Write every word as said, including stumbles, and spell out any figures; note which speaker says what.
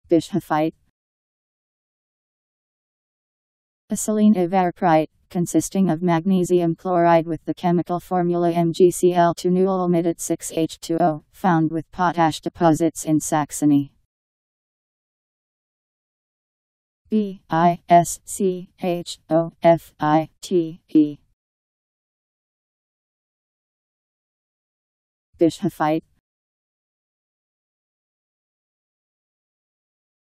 Speaker 1: Bischofite. A saline evaporite, consisting of magnesium chloride with the chemical formula M g C l two nul omitted six H two O, found with potash deposits in Saxony. B I S C H O F I T E. Bischofite.